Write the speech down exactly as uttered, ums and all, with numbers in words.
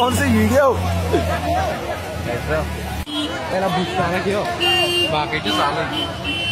कौन सी वीडियो ऐसा पहला भुगतान क्यों बाकी जो साल